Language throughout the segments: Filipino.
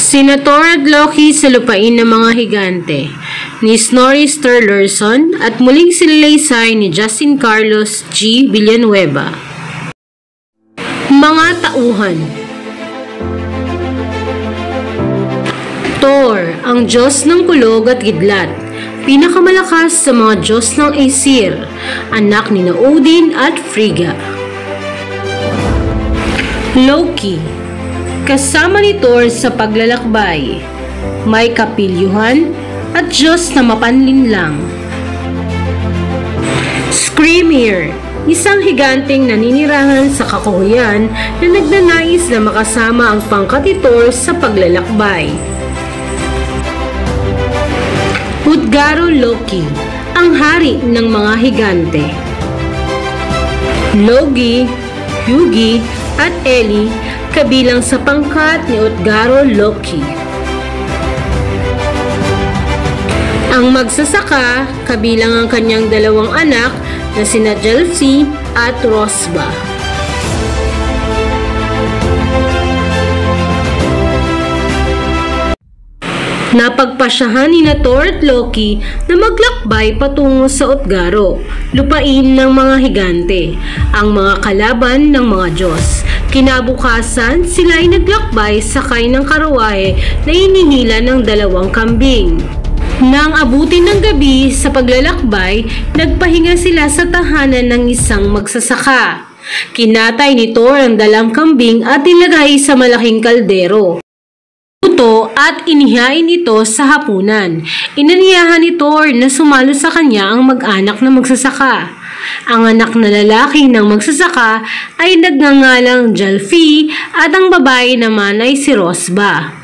Sina Thor at Loki sa lupain ng mga higante, ni Snorri Sturluson at muling sinalaysay ni Justin Carlos G. Villanueva. Mga tauhan. Thor, ang Diyos ng kulog at gidlat, pinakamalakas sa mga Diyos ng Aesir, anak ni Odin at Frigga. Loki, kasama ni Thor sa paglalakbay, may kapilyuhan at Diyos na mapanlinlang. Skrimir, isang higanteng naninirahan sa kakuhuyan na nagnanais na makasama ang pangkat ni Thor sa paglalakbay. Utgaro Loki, ang hari ng mga higante. Logi, Hugi at Eli kabilang sa pangkat ni Utgaro Loki. Ang magsasaka kabilang ang kanyang dalawang anak na sina Jelfi at Rosba. Napagpasyahan ni Thor at Loki na maglakbay patungo sa Utgaro, lupain ng mga higante, ang mga kalaban ng mga Diyos. Kinabukasan, sila ay naglakbay sakay ng karawahe na inihila ng dalawang kambing. Nang abutin ng gabi sa paglalakbay, nagpahinga sila sa tahanan ng isang magsasaka. Kinatay ni Thor ang dalang kambing at ilagay sa malaking kaldero. At inihain ito sa hapunan. Inaniyahan ni Thor na sumalo sa kanya ang mag-anak na magsasaka. Ang anak na lalaki ng magsasaka ay nagngangalang Jelfi at ang babae naman ay si Rosba.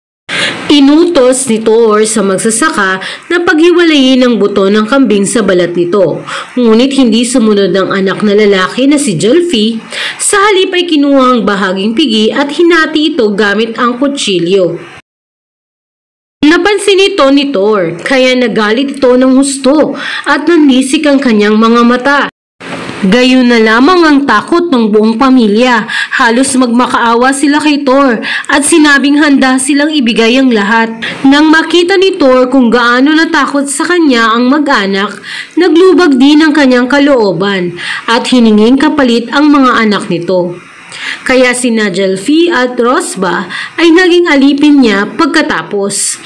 Inutos ni Thor sa magsasaka na paghiwalayin ang buto ng kambing sa balat nito. Ngunit hindi sumunod ang anak na lalaki na si Jelfi. Sa halip ay kinuha ang bahaging pigi at hinati ito gamit ang kutsilyo. Napansin ito ni Thor, kaya nagalit ito ng husto at nanisik ang kanyang mga mata. Gayon na lamang ang takot ng buong pamilya. Halos magmakaawa sila kay Thor at sinabing handa silang ibigay ang lahat. Nang makita ni Thor kung gaano natakot sa kanya ang mag-anak, naglubag din ang kanyang kalooban at hiningin kapalit ang mga anak nito. Kaya sina Jelfi at Rosba ay naging alipin niya pagkatapos.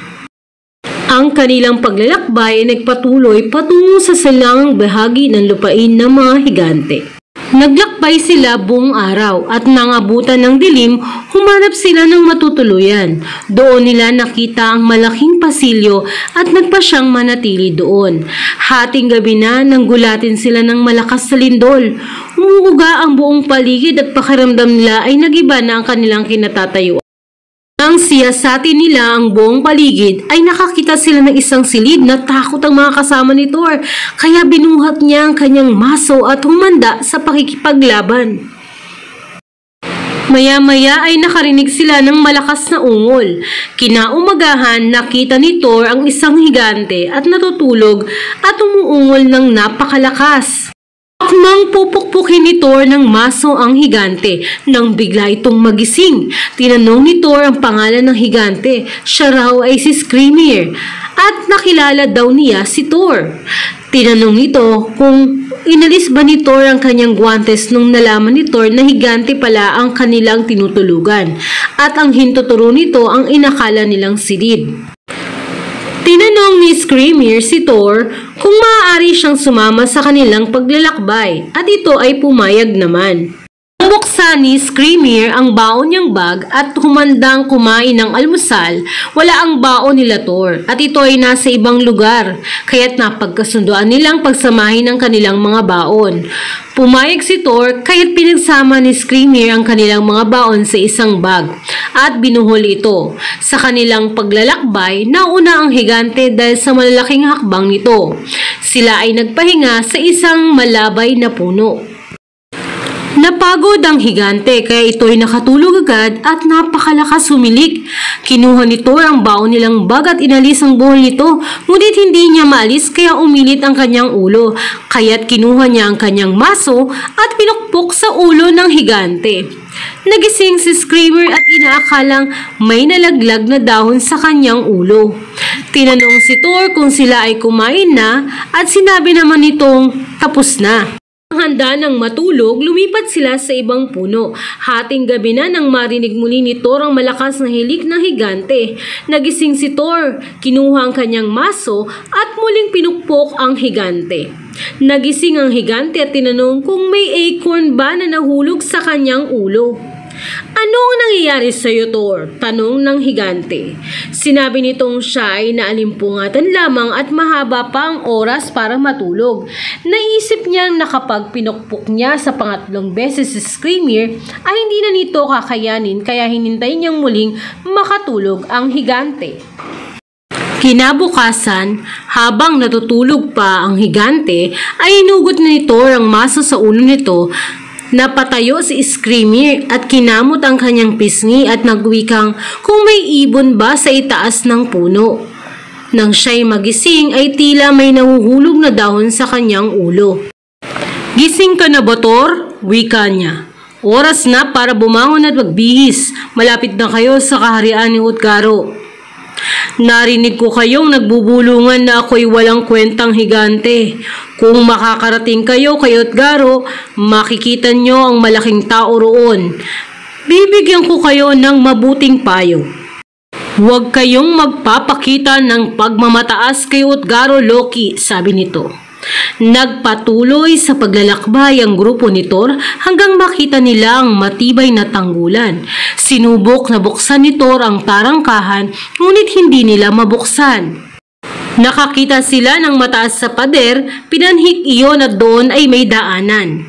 Ang kanilang paglalakbay ay nagpatuloy patungo sa silangang bahagi ng lupain ng mga higante. Naglakbay sila buong araw at nang abutan ng dilim, humanap sila ng matutuluyan. Doon nila nakita ang malaking pasilyo at nagpa siyang manatili doon. Hating gabi na nang gulatin sila ng malakas na lindol. Umuuga ang buong paligid at pakiramdam nila ay nagiba na ang kanilang kinatatayuan. Nang siyasatin nila ang buong paligid ay nakakita sila ng isang silid na takot ang mga kasama ni Thor, kaya binuhat niya ang kanyang maso at humanda sa pakikipaglaban. Maya-maya ay nakarinig sila ng malakas na ungol. Kinaumagahan, nakita ni Thor ang isang higante at natutulog at umuungol ng napakalakas. Nang pupukpukin ni Thor ng maso ang higante, nang bigla itong magising. Tinanong ni Thor ang pangalan ng higante. Siya raw ay si Skrimir at nakilala daw niya si Thor. Tinanong nito kung inalis ba ni Thor ang kanyang guwantes nung nalaman ni Thor na higante pala ang kanilang tinutulugan at ang hintuturo nito ang inakala nilang silid. Tinanong ni Skrimir si Thor kung maaari siyang sumama sa kanilang paglalakbay at ito ay pumayag naman. Buksan ni Skrimir ang baon niyang bag at humandang kumain ng almusal. Wala ang baon nila Thor at ito ay nasa ibang lugar, kaya't napagkasunduan nilang pagsamahin ang kanilang mga baon. Pumayag si Thor kaya't pinagsama ni Skrimir ang kanilang mga baon sa isang bag at binuhol ito. Sa kanilang paglalakbay, nauna ang higante dahil sa malalaking hakbang nito. Sila ay nagpahinga sa isang malabay na puno. Napagod ang higante kaya ito'y nakatulog agad at napakalakas humilik. Kinuha ni Thor ang baon nilang bag at inalis ang buhol nito, ngunit hindi niya maalis kaya umilit ang kanyang ulo. Kaya't kinuha niya ang kanyang maso at pinukpok sa ulo ng higante. Nagising si Screamer at inaakalang may nalaglag na dahon sa kanyang ulo. Tinanong si Thor kung sila ay kumain na at sinabi naman nitong tapos na. Handa ng matulog, lumipat sila sa ibang puno. Hating gabi na nang marinig muli ni Thor ang malakas na hilik ng higante. Nagising si Thor, kinuha ang kanyang maso at muling pinukpok ang higante. Nagising ang higante at tinanong kung may acorn ba na nahulog sa kanyang ulo. Anong nangyayari sa iyo, Thor? Tanong ng higante. Sinabi nitong siya ay naalimpungatan lamang at mahaba pa ang oras para matulog. Naisip niyang nakapag pinukpok niya sa pangatlong beses si Screamer ay hindi na nito kakayanin kaya hinintay niyang muling makatulog ang higante. Kinabukasan, habang natutulog pa ang higante, ay inugot na ni Thor ang maso sa ulo nito. Napatayo si Screamer at kinamot ang kanyang pisngi at nagwikang kung may ibon ba sa itaas ng puno. Nang siya'y magising ay tila may nahuhulog na dahon sa kanyang ulo. Gising ka na ba, Thor? Wika niya. Oras na para bumangon at magbihis. Malapit na kayo sa kaharian ni Utgaro. Narinig ko kayong nagbubulungan na ako'y walang kwentang higante. Kung makakarating kayo kay Utgaro, makikita nyo ang malaking tao roon. Bibigyan ko kayo ng mabuting payo. Huwag kayong magpapakita ng pagmamataas kay Utgaro, Loki, sabi nito. Nagpatuloy sa paglalakbay ang grupo ni Thor hanggang makita nila ang matibay na tanggulan. Sinubok na buksan ni Thor ang tarangkahan ngunit hindi nila mabuksan. Nakakita sila ng mataas sa pader, pinanhik iyon at doon ay may daanan.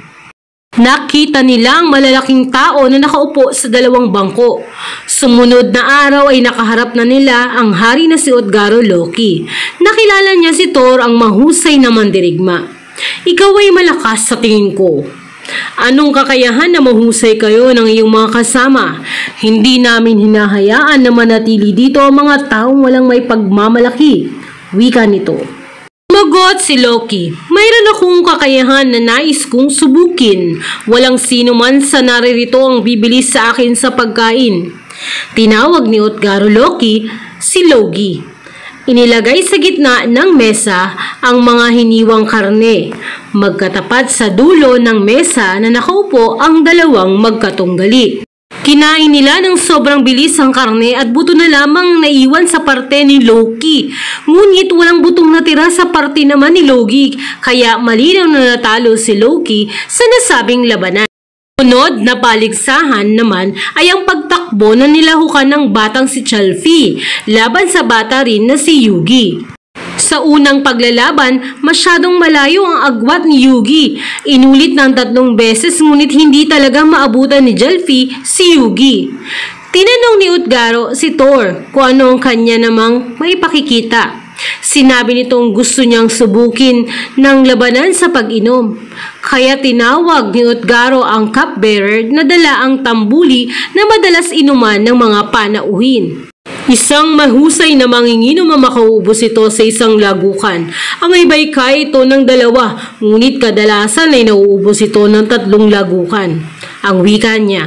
Nakita nila ang malalaking tao na nakaupo sa dalawang bangko. Sumunod na araw ay nakaharap na nila ang hari na si Utgaro, Loki. Nakilala niya si Thor, ang mahusay na mandirigma. Ikaw ay malakas sa tingin ko. Anong kakayahan na mahusay kayo ng iyong mga kasama? Hindi namin hinahayaan na manatili dito ang mga taong walang may pagmamalaki. Wika nito. Magot si Loki. Mayroon akong kakayahan na nais kong subukin. Walang sino man sa naririto ang bibilis sa akin sa pagkain. Tinawag ni Utgaro Loki si Logi. Inilagay sa gitna ng mesa ang mga hiniwang karne. Magkatapat sa dulo ng mesa na nakaupo ang dalawang magkatunggali. Kinain nila ng sobrang bilis ang karne at buto na lamang naiwan sa parte ni Loki. Ngunit walang butong natira sa parte naman ni Loki, kaya malinaw na natalo si Loki sa nasabing labanan. Sunod na paligsahan naman ay ang pagtakbo na nilahukan ng batang si Chalfi laban sa bata rin na si Yugi. Sa unang paglalaban, masyadong malayo ang agwat ni Yugi. Inulit ng 3 beses ngunit hindi talaga maabutan ni Chalfi si Yugi. Tinanong ni Utgaro si Thor kung ano ang kanya namang maipakikita. Sinabi nitong gusto niyang subukin ng labanan sa pag-inom. Kaya tinawag ni Utgaro ang cupbearer na dala ang tambuli na madalas inuman ng mga panauhin. Isang mahusay na manginginom ang makaubos ito sa isang lagukan. Ang iba'y kaya ito ng 2, ngunit kadalasan ay nauubos ito ng 3 lagukan. Ang wika niya.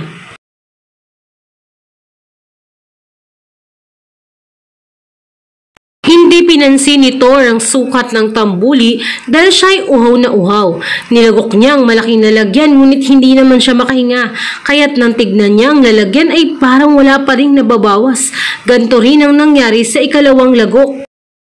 Hindi pinansin ni Thor ang sukat ng tambuli dahil siya'y uhaw na uhaw. Nilagok niya ang malaking lalagyan ngunit hindi naman siya makahinga. Kaya't nang tignan niya ang lalagyan ay parang wala pa ring nababawas. Ganito rin ang nangyari sa ikalawang lagok.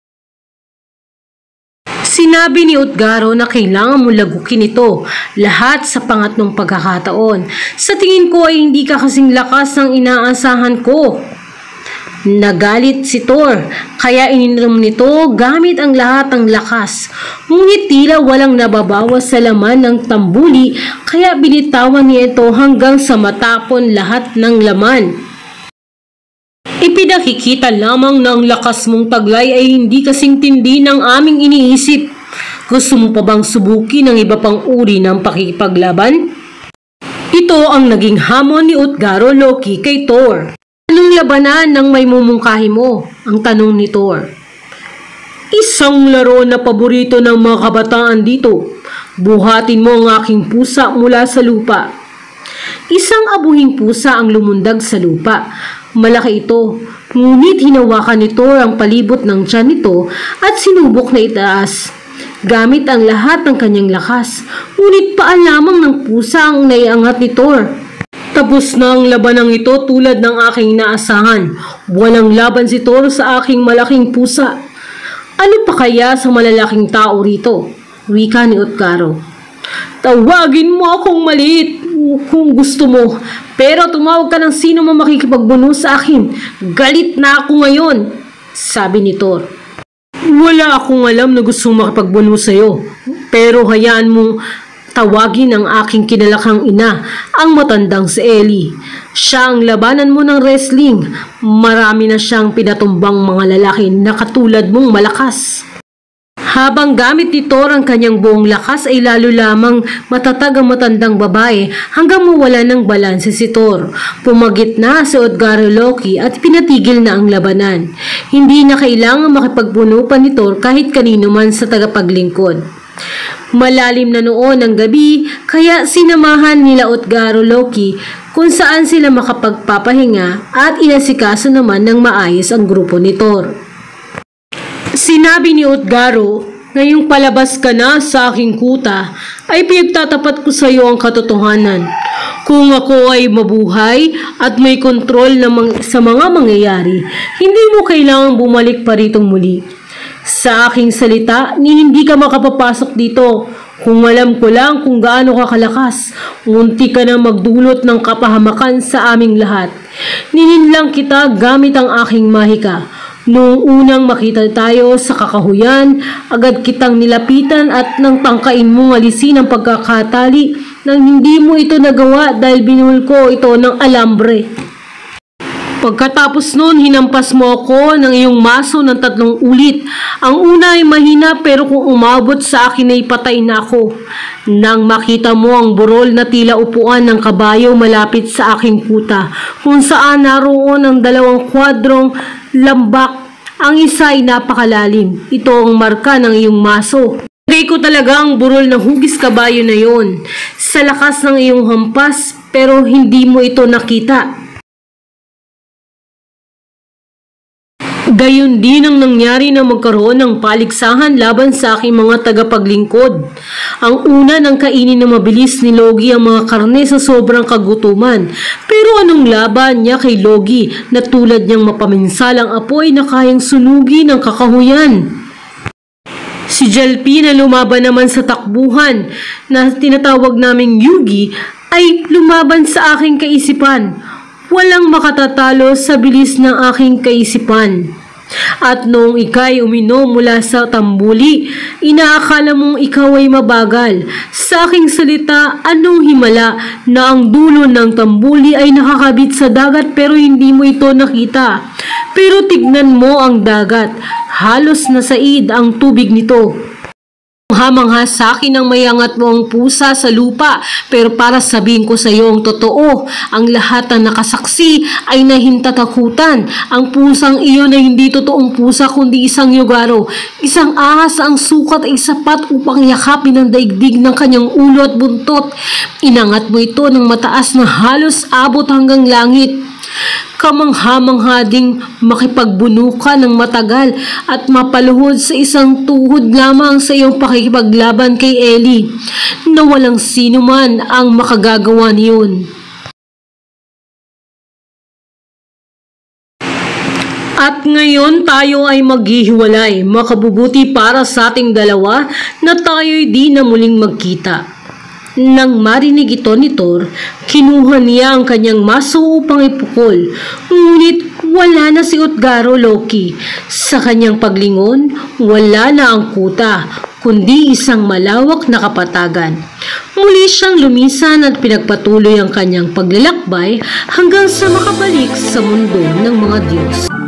Sinabi ni Utgaro na kailangan mo lagukin ito lahat sa pangatlong pagkakataon. Sa tingin ko ay hindi ka kasing lakas ng inaasahan ko. Nagalit si Thor, kaya ininom nito gamit ang lahat ng lakas. Ngunit tila walang nababawas sa laman ng tambuli, kaya binitawan niya ito hanggang sa matapon lahat ng laman. Ipinakikita lamang ng lakas mong taglay ay hindi kasing tindi ng aming iniisip. Gusto mo pa bang subukin ng iba pang uri ng pakikipaglaban? Ito ang naging hamon ni Utgaro Loki kay Thor. Anong labanan ng may mumungkahi mo? Ang tanong ni Thor. Isang laro na paborito ng mga kabataan dito. Buhatin mo ang aking pusa mula sa lupa. Isang abuhing pusa ang lumundag sa lupa. Malaki ito, ngunit hinawakan ni Thor ang palibot ng tiyan nito at sinubok na itaas. Gamit ang lahat ng kanyang lakas, ngunit paan lamang ng pusa ang naiangat ni Thor. Tapos na ang labanang ito tulad ng aking naasahan. Walang laban si Thor sa aking malaking pusa. Ano pa kaya sa malalaking tao rito? Wika ni Utgaro. Tawagin mo akong maliit kung gusto mo, pero tumawag ka ng sino man makikipagbuno sa akin. Galit na ako ngayon, sabi ni Thor. Wala akong alam na gustong makipagbuno sa'yo, pero hayaan mong tawagin ang aking kinalakhang ina, ang matandang si Ellie. Siya ang labanan mo ng wrestling. Marami na siyang pinatumbang mga lalaki na katulad mong malakas. Habang gamit ni Thor ang kanyang buong lakas ay lalo lamang matatag ang matandang babae hanggang mawala ng balanse si Thor. Pumagit na si Utgaro Loki at pinatigil na ang labanan. Hindi na kailangan makipagbuno pa ni Thor kahit kanino man sa tagapaglingkod. Malalim na noon ang gabi kaya sinamahan nila Utgaro Loki kung saan sila makapagpapahinga at inasikaso naman ng maayos ang grupo ni Thor. Sinabi ni Utgaro, ngayong palabas ka na sa aking kuta, ay pinagtatapat ko sa iyo ang katotohanan. Kung ako ay mabuhay at may kontrol sa mga mangyayari, hindi mo kailangang bumalik pa ritong muli. Sa aking salita, hindi ka makapapasok dito. Kung alam ko lang kung gaano ka kalakas, munti ka na magdulot ng kapahamakan sa aming lahat. Nininlang kita gamit ang aking mahika. Noong unang makita tayo sa kakahuyan, agad kitang nilapitan at nang tangkain mong alisin ang pagkakatali nang hindi mo ito nagawa dahil binul ko ito ng alambre. Pagkatapos noon, hinampas mo ako ng iyong maso ng 3 ulit. Ang una ay mahina pero kung umabot sa akin ay patay na ako. Nang makita mo ang burol na tila upuan ng kabayo malapit sa aking kuta, kung saan naroon ang 2 kwadrong lambak, ang isa ay napakalalim. Ito ang marka ng iyong maso. Lagay ko talaga ang burol ng hugis kabayo na yon sa lakas ng iyong hampas pero hindi mo ito nakita. Gayon din ang nangyari na magkaroon ng paligsahan laban sa aking mga tagapaglingkod. Ang una nang kainin na mabilis ni Logi ang mga karne sa sobrang kagutuman. Pero anong laban niya kay Logi na tulad niyang mapaminsalang apoy na kayang sunugi ng kakahuyan? Si Jalpi na lumaban naman sa takbuhan na tinatawag naming Yugi ay lumaban sa aking kaisipan. Walang makatatalo sa bilis ng aking kaisipan. At noong ika'y uminom mula sa tambuli, inaakala mong ikaw ay mabagal. Sa aking salita, anong himala na ang dulo ng tambuli ay nakakabit sa dagat pero hindi mo ito nakita. Pero tignan mo ang dagat, halos nasaid ang tubig nito. Hamangha sa akin ang mayangat mo ang pusa sa lupa, pero para sabihin ko sa iyo ang totoo, ang lahat ng nakasaksi ay nahintatakutan. Ang pusang iyon ay hindi totoong pusa kundi isang yugaro. Isang ahas ang sukat ay sapat upang yakapin ang daigdig ng kanyang ulo at buntot. Inangat mo ito ng mataas na halos abot hanggang langit. Kamangha-mangha ding makipagbuno ka ng matagal at mapaluhod sa isang tuhod lamang sa iyong pakikipaglaban kay Ellie na walang sino man ang makagagawa niyon. At ngayon tayo ay maghihiwalay. Makabubuti para sa ating dalawa na tayo'y di na muling magkita. Nang marinig ito ni Thor, kinuha niya ang kanyang maso upang ipukol. Ngunit wala na si Utgaro Loki. Sa kanyang paglingon, wala na ang kuta, kundi isang malawak na kapatagan. Muli siyang lumisan at pinagpatuloy ang kanyang paglalakbay hanggang sa makabalik sa mundo ng mga Diyos.